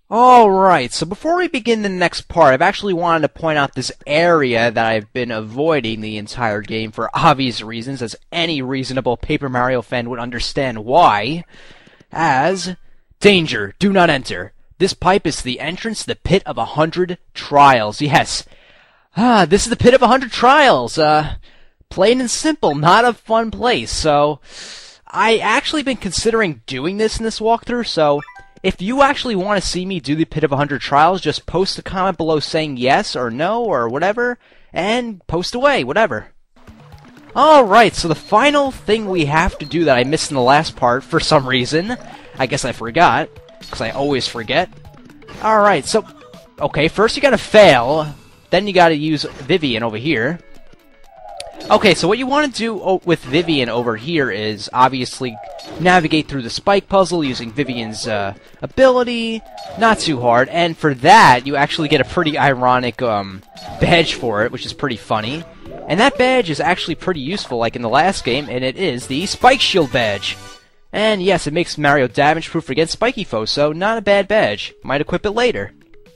Alright, so before we begin the next part, I've actually wanted to point out this area that I've been avoiding the entire game for obvious reasons, as any reasonable Paper Mario fan would understand why. As, danger, do not enter. This pipe is the entrance to the Pit of 100 Trials. Yes. This is the Pit of 100 Trials. Plain and simple, not a fun place. So, I actually been considering doing this in this walkthrough, so if you actually want to see me do the Pit of 100 Trials, just post a comment below saying yes or no or whatever, and post away, whatever. Alright, so the final thing we have to do that I missed in the last part for some reason, I guess I forgot, because I always forget. Alright, so, okay, first you gotta fail, then you gotta use Vivian over here. Okay, so what you want to do with Vivian over here is obviously navigate through the spike puzzle using Vivian's ability. Not too hard, and for that you actually get a pretty ironic badge for it, which is pretty funny. And that badge is actually pretty useful, like in the last game, and it is the Spike Shield badge. And yes, it makes Mario damage-proof against spiky foes, so not a bad badge. Might equip it later.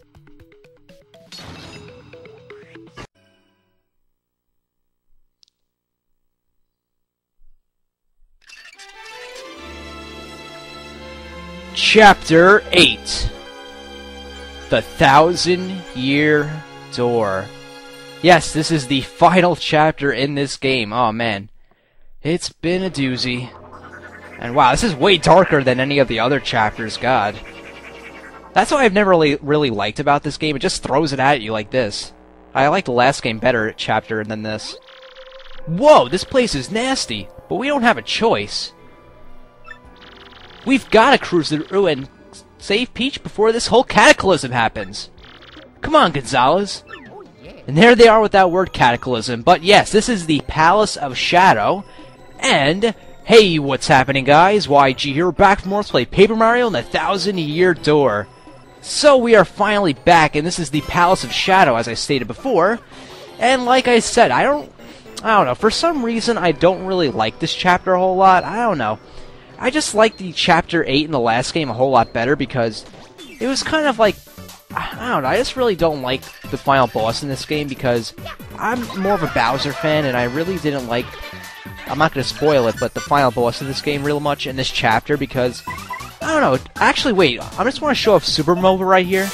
Chapter 8 The 1,000-Year Door. Yes, this is the final chapter in this game. Oh man, it's been a doozy. And wow, this is way darker than any of the other chapters, god. That's what I've never really liked about this game, it just throws it at you like this. I like the last game better chapter than this. Whoa, this place is nasty, but we don't have a choice. We've gotta cruise through and save Peach before this whole cataclysm happens. Come on, Gonzalez. And there they are with that word cataclysm. But yes, this is the Palace of Shadow. And, hey, what's happening, guys? YG here, back for more Let's Play Paper Mario and the 1,000-Year Door. So we are finally back, and this is the Palace of Shadow, as I stated before. And like I said, I don't know, for some reason I don't really like this chapter a whole lot. I don't know. I just like the Chapter 8 in the last game a whole lot better because it was kind of like, I don't know, I just really don't like the final boss in this game because I'm more of a Bowser fan and I really didn't like, I'm not going to spoil it, but the final boss in this game real much in this chapter because, I don't know, actually wait, I just want to show off Supernova right here.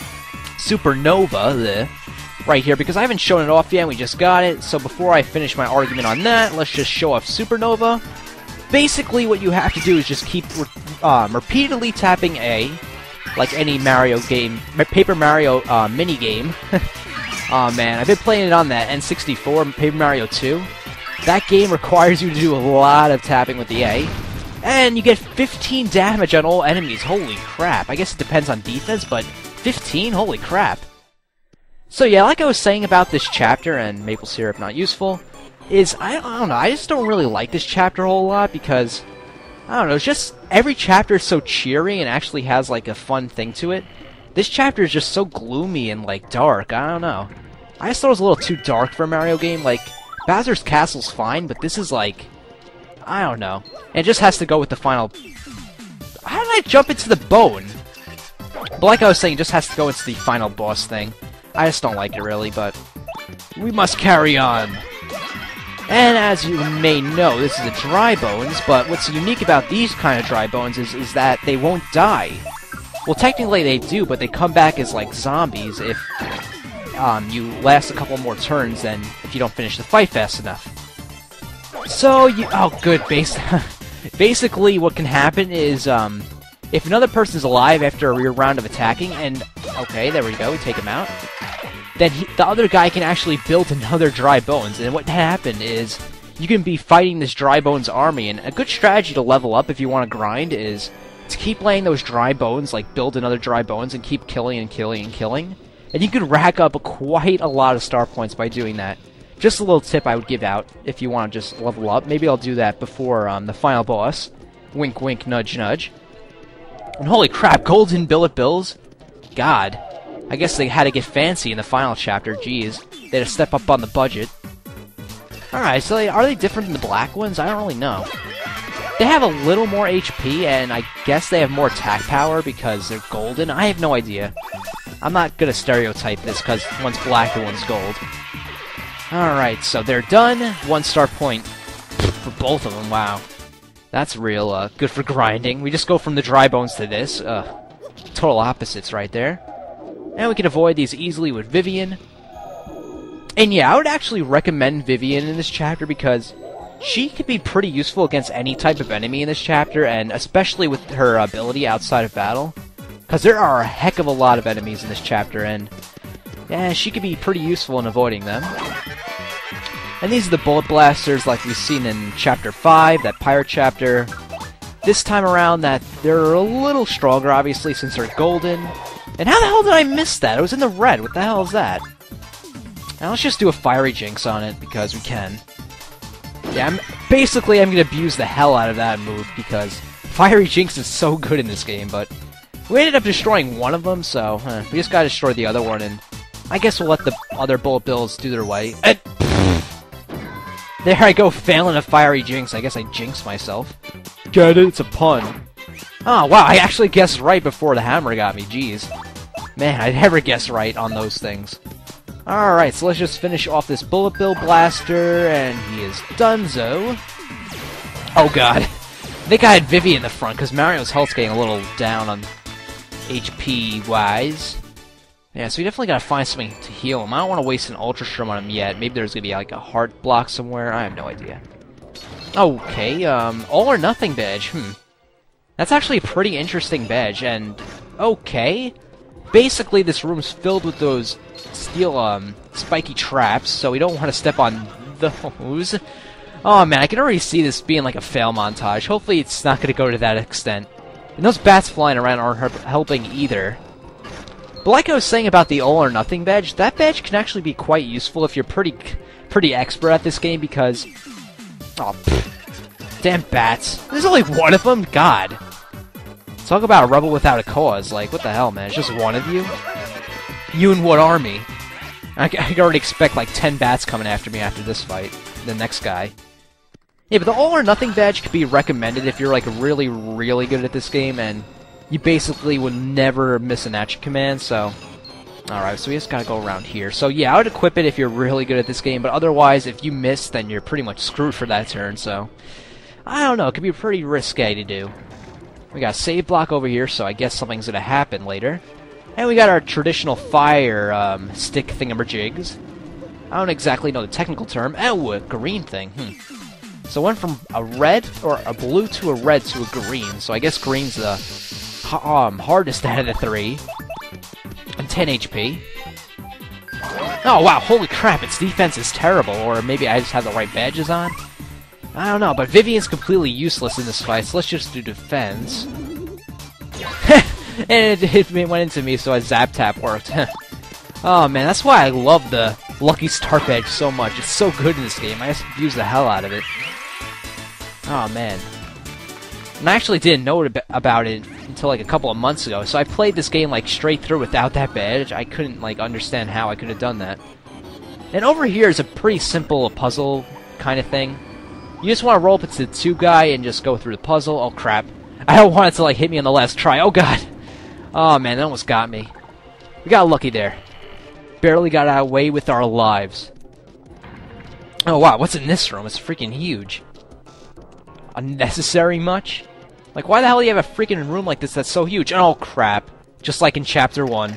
Supernova, right here, because I haven't shown it off yet and we just got it, so before I finish my argument on that, let's just show off Supernova. Basically, what you have to do is just keep repeatedly tapping A, like any Mario game, Paper Mario mini game. Oh man, I've been playing it on that N64, Paper Mario 2. That game requires you to do a lot of tapping with the A, and you get 15 damage on all enemies. Holy crap! I guess it depends on defense, but 15? Holy crap! So yeah, like I was saying about this chapter and maple syrup not useful. I don't know, I just don't really like this chapter a whole lot because, I don't know, it's just, every chapter is so cheery and actually has, like, a fun thing to it. This chapter is just so gloomy and, like, dark, I don't know. I just thought it was a little too dark for a Mario game, like, Bowser's Castle's fine, but this is, like, I don't know. It just has to go with the final... How did I jump into the bone? But like I was saying, it just has to go into the final boss thing. I just don't like it, really, but we must carry on. And as you may know, this is a dry bones, but what's unique about these kind of dry bones is that they won't die. Well, technically they do, but they come back as, like, zombies if you last a couple more turns than if you don't finish the fight fast enough. So, oh good, basically what can happen is, if another person's alive after a rear round of attacking, and, okay, there we go, we take him out, then the other guy can actually build another Dry Bones, and what happened is, you can be fighting this Dry Bones army, and a good strategy to level up if you want to grind is to keep laying those Dry Bones, like build another Dry Bones, and keep killing and killing and killing, and you can rack up quite a lot of star points by doing that. Just a little tip I would give out if you want to just level up. Maybe I'll do that before the final boss. Wink wink, nudge nudge. And holy crap, golden billet bills? God. I guess they had to get fancy in the final chapter, jeez. They had to step up on the budget. Alright, so are they different than the black ones? I don't really know. They have a little more HP, and I guess they have more attack power because they're golden. I have no idea. I'm not gonna stereotype this because one's black and one's gold. Alright, so they're done. 1-star point for both of them. Wow. That's real good for grinding. We just go from the dry bones to this. Total opposites right there. And we can avoid these easily with Vivian. And yeah, I would actually recommend Vivian in this chapter because she could be pretty useful against any type of enemy in this chapter, and especially with her ability outside of battle. Because there are a heck of a lot of enemies in this chapter, and yeah, she could be pretty useful in avoiding them. And these are the bullet blasters like we've seen in Chapter 5, that pirate chapter. This time around, that they're a little stronger, obviously, since they're golden. And how the hell did I miss that? It was in the red. What the hell is that? Now let's just do a Fiery Jinx on it, because we can. Yeah, I'm going to abuse the hell out of that move, because Fiery Jinx is so good in this game, but we ended up destroying one of them, so we just gotta destroy the other one, and I guess we'll let the other bullet bills do their way. There I go, failing a Fiery Jinx. I guess I jinxed myself. Get it? It's a pun. Oh, wow, I actually guessed right before the hammer got me. Jeez. Man, I never guess right on those things. Alright, so let's just finish off this Bullet Bill Blaster, and he is donezo. Oh god. I think I had Vivi in the front, because Mario's health's getting a little down on HP-wise. Yeah, so we definitely gotta find something to heal him. I don't want to waste an Ultra Shroom on him yet. Maybe there's gonna be like a heart block somewhere. I have no idea. Okay, All or Nothing badge. That's actually a pretty interesting badge, and okay. Basically, this room's filled with those steel, spiky traps, so we don't want to step on those. Oh man, I can already see this being like a fail montage. Hopefully it's not gonna go to that extent. And those bats flying around aren't helping either. But like I was saying about the All or Nothing badge, that badge can actually be quite useful if you're pretty expert at this game, because... oh, pfft. Damn bats. There's only one of them? God. Talk about a rebel without a cause. Like, what the hell, man? It's just one of you? You and what army? I can already expect like 10 bats coming after me after this fight. The next guy. Yeah, but the All or Nothing badge could be recommended if you're like really, really good at this game, and you basically would never miss an action command, so... Alright, so we just gotta go around here. So yeah, I would equip it if you're really good at this game, but otherwise, if you miss, then you're pretty much screwed for that turn, so... I don't know, it could be pretty risque to do. We got a save block over here, so I guess something's gonna happen later. And we got our traditional fire, stick thingamajigs. I don't exactly know the technical term. Oh, a green thing, So it went from a red, or a blue to a red to a green, so I guess green's the... hardest out of the three. And 10 HP. Oh wow, holy crap, its defense is terrible, or maybe I just have the right badges on? I don't know, but Vivian's completely useless in this fight, so let's just do defense. And it went into me, so a Zap Tap worked. Oh man, that's why I love the Lucky Star badge so much. It's so good in this game, I just use the hell out of it. Oh man. And I actually didn't know about it until like a couple of months ago, so I played this game like straight through without that badge. I couldn't like understand how I could have done that. And over here is a pretty simple puzzle kind of thing. You just want to roll up into the tube guy and just go through the puzzle. Oh crap. I don't want it to like hit me on the last try. Oh god. Oh man, that almost got me. We got lucky there. Barely got away with our lives. Oh wow, what's in this room? It's freaking huge. Unnecessary much? Like, why the hell do you have a freaking room like this that's so huge? Oh, crap. Just like in Chapter 1.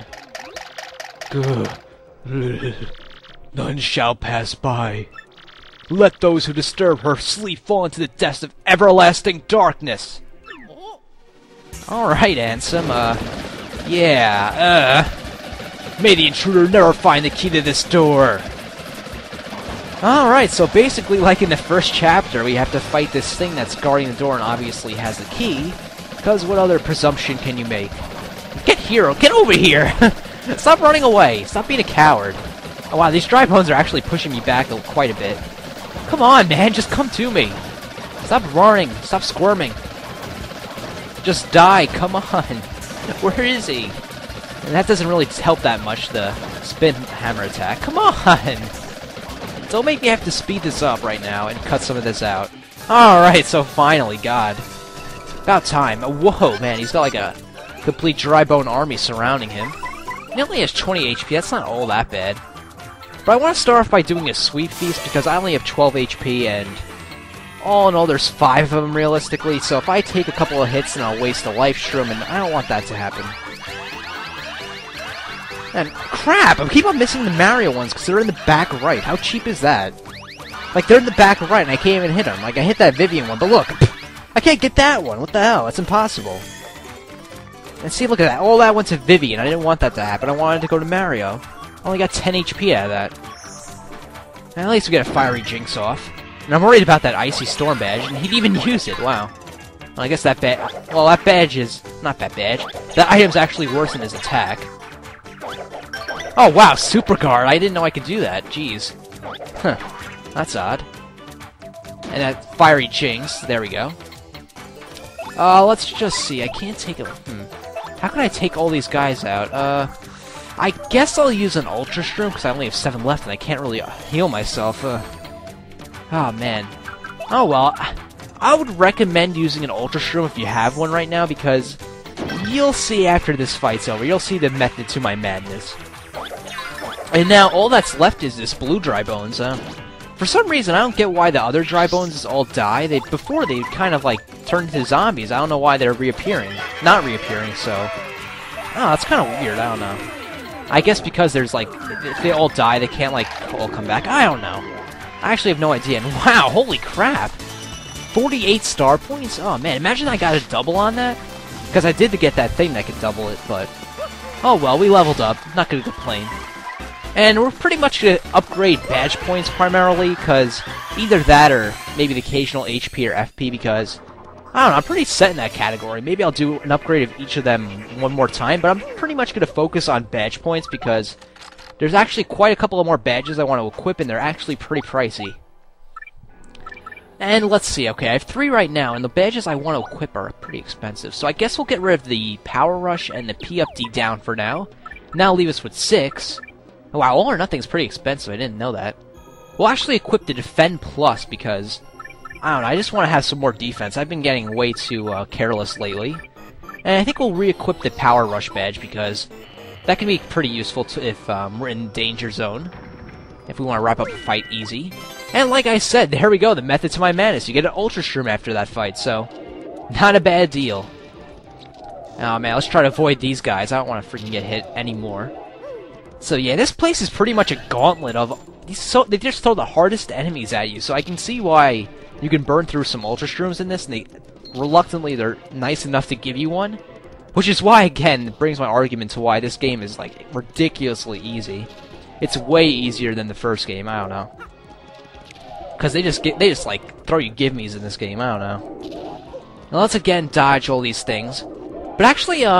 None shall pass by. Let those who disturb her sleep fall into the depths of everlasting darkness. Alright, Ansem, may the intruder never find the key to this door. Alright, so basically, like in the first chapter, we have to fight this thing that's guarding the door and obviously has the key. Because what other presumption can you make? Get here! Get over here! Stop running away! Stop being a coward! Oh wow, these dry bones are actually pushing me back quite a bit. Come on, man! Just come to me! Stop running! Stop squirming! Just die! Come on! Where is he? And that doesn't really help that much, the spin hammer attack. Come on! Don't make me have to speed this up right now and cut some of this out. Alright, so finally, God. About time. Whoa, man, he's got like a complete dry bone army surrounding him. He only has 20 HP, that's not all that bad. But I want to start off by doing a Sweet Feast because I only have 12 HP and all in all there's 5 of them realistically, so if I take a couple of hits then I'll waste a Life Shroom and I don't want that to happen. And crap! I keep on missing the Mario ones because they're in the back right. How cheap is that? Like, they're in the back right and I can't even hit them. Like, I hit that Vivian one, but look! I can't get that one! What the hell? That's impossible. And see, look at that. All that went to Vivian. I didn't want that to happen. I wanted to go to Mario. I only got 10 HP out of that. And at least we get a Fiery Jinx off. And I'm worried about that Icy Storm badge, and he'd even use it. Wow. Well, I guess that badge... Well, that badge is... Not that badge. That item's actually worse than his attack. Oh, wow, Super Guard. I didn't know I could do that. Jeez. Huh. That's odd. And that Fiery Jinx. There we go. Let's just see. I can't take a... How can I take all these guys out? I guess I'll use an Ultra Shroom, because I only have 7 left, and I can't really heal myself. Oh, man. Oh, well. I would recommend using an Ultra Shroom if you have one right now, because you'll see after this fight's over. You'll see the method to my madness. And now, all that's left is this blue Dry Bones. For some reason, I don't get why the other Dry Bones all die. Before, they kind of, like, turned into zombies. I don't know why they're reappearing. Not reappearing, so... Oh, that's kind of weird. I don't know. I guess because there's, like... If they all die, they can't, like, all come back. I don't know. I actually have no idea. And wow, holy crap! 48 star points? Oh, man. Imagine I got a double on that. Because I did get that thing that could double it, but... Oh, well, we leveled up. Not gonna complain. And we're pretty much going to upgrade badge points primarily, because either that or maybe the occasional HP or FP, because, I don't know, I'm pretty set in that category. Maybe I'll do an upgrade of each of them one more time, but I'm pretty much going to focus on badge points, because there's actually quite a couple of more badges I want to equip, and they're actually pretty pricey. And let's see, okay, I have 3 right now, and the badges I want to equip are pretty expensive, so I guess we'll get rid of the Power Rush and the P up D down for now. Now leave us with 6. Wow, All or Nothing's pretty expensive, I didn't know that. We'll actually equip the Defend Plus because, I don't know, I just want to have some more defense. I've been getting way too careless lately. And I think we'll re-equip the Power Rush badge because that can be pretty useful if we're in Danger Zone. If we want to wrap up the fight easy. And like I said, there we go, the method to my madness. You get an Ultra Shroom after that fight, so not a bad deal. Oh man, let's try to avoid these guys. I don't want to freaking get hit anymore. So yeah, this place is pretty much a gauntlet of... they just throw the hardest enemies at you, so I can see why you can burn through some Ultra Shrooms in this, and reluctantly they're nice enough to give you one. Which is why, again, it brings my argument to why this game is, like, ridiculously easy. It's way easier than the first game, I don't know. Because they just, like, throw you give-me's in this game, I don't know. Now let's again dodge all these things. But actually, should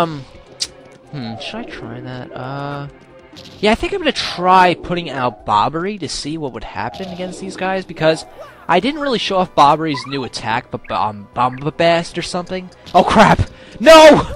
I try that? Yeah, I think I'm gonna try putting out Bobbery to see what would happen against these guys, because I didn't really show off Bobbery's new attack, but Bombabast or something. Oh crap! No!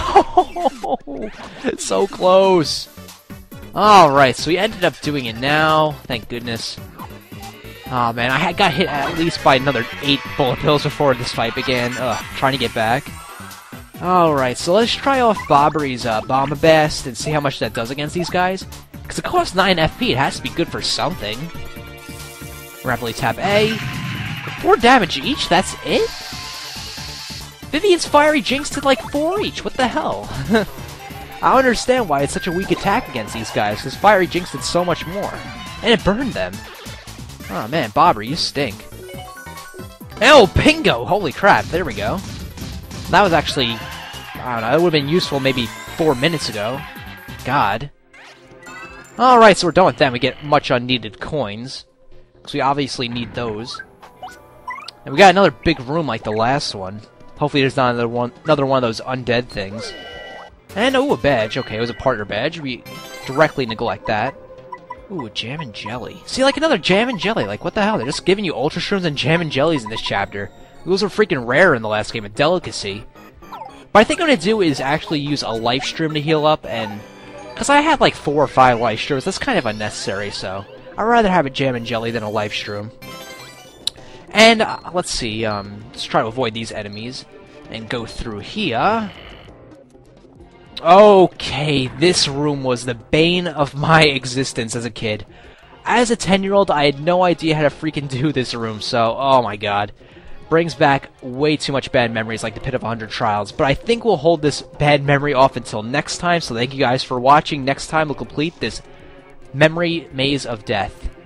No! It's so close! Alright, so we ended up doing it now, thank goodness. Oh man, I got hit at least by another 8 bullet bills before this fight began. Ugh, trying to get back. Alright, so let's try off Bobbery's Bombabast and see how much that does against these guys. Because it costs 9 FP, it has to be good for something. Rapidly tap A. 4 damage each, that's it? Vivian's Fiery Jinx did like 4 each, what the hell? I don't understand why it's such a weak attack against these guys, because Fiery Jinx did so much more. And it burned them. Oh man, Bobbery, you stink. Oh, bingo! Holy crap, there we go. That was actually, I don't know, it would have been useful maybe 4 minutes ago. God. Alright, so we're done with them. We get much unneeded coins. Because we obviously need those. And we got another big room like the last one. Hopefully there's not another one of those undead things. And, oh, a badge. Okay, it was a partner badge. We directly neglect that. Ooh, Jam and Jelly. See, like another Jam and Jelly. Like, what the hell? They're just giving you Ultra Shrooms and Jam and Jellies in this chapter. Those were freaking rare in the last game, a delicacy. But I think what I'm going to do is actually use a Life Stream to heal up, and... Because I had like 4 or 5 Life Streams, that's kind of unnecessary, so... I'd rather have a Jam and Jelly than a Life Stream. And let's see, let's try to avoid these enemies and go through here. Okay, this room was the bane of my existence as a kid. As a 10-year-old, I had no idea how to freaking do this room, so, oh my god. Brings back way too much bad memories like the Pit of 100 Trials, but I think we'll hold this bad memory off until next time, so thank you guys for watching. Next time we'll complete this Memory Maze of Death.